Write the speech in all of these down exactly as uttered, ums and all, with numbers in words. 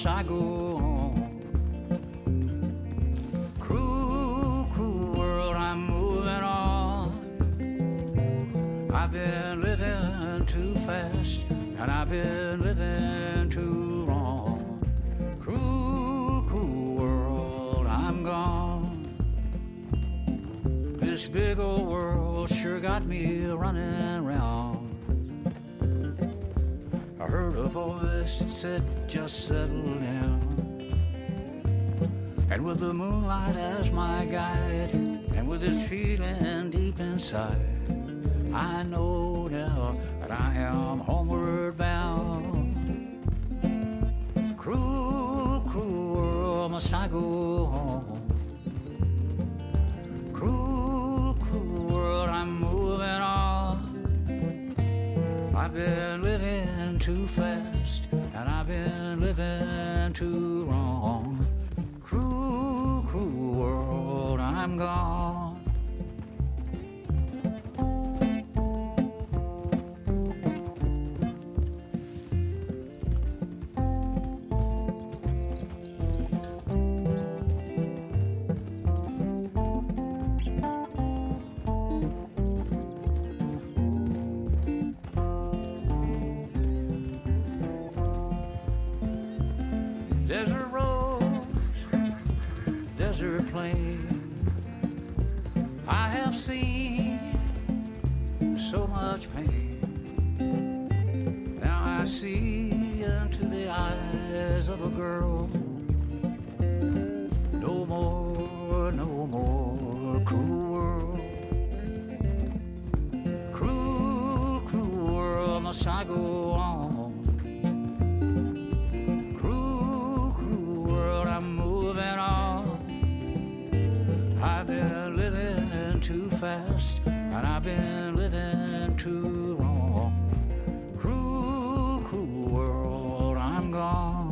must I go on? Cruel, cruel world, I'm moving on. I've been living too fast, and I've been living too long. Cruel, cruel world, I'm gone. This big old world sure got me running round. I heard a voice that said, just settle down. And with the moonlight as my guide, and with this feeling deep inside, I know now that I am homeward bound. Cruel, cruel world, must I go home? Cruel, cruel world, I'm moving on. I've been living too fast, and I've been living too wrong. Cruel, cruel world, I'm gone. Desert roads, desert plain, I have seen so much pain. Now I see into the eyes of a girl. No more, no more cruel world. Cruel, cruel world, must I go on? I'm moving on. I've been living too fast, and I've been living too long. Cruel, cruel world, I'm gone.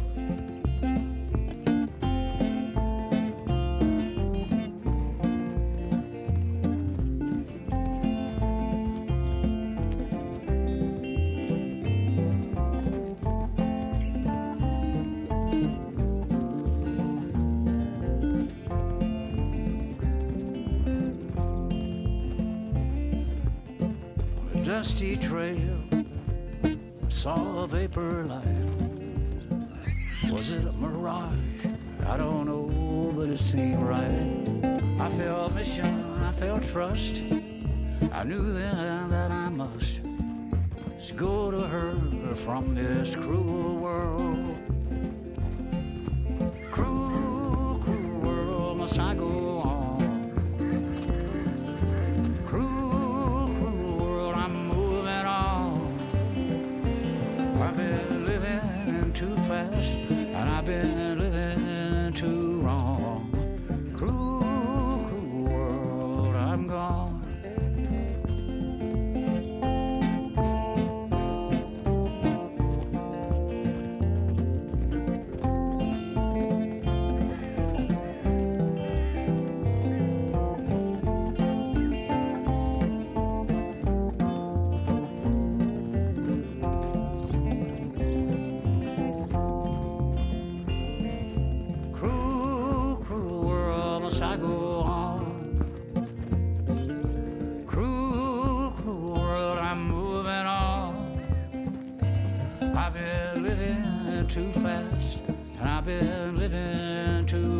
Dusty trail, saw a vapor light. Was it a mirage? I don't know, but it seemed right. I felt mission, I felt trust. I knew then that I must go to her from this cruel world. Cruel, cruel world, must I go on? I've been living too fast, and I've been living too wrong. Cruel, cruel world, I'm gone. I go on. Cruel, cruel world, I'm moving on. I've been living too fast, and I've been living too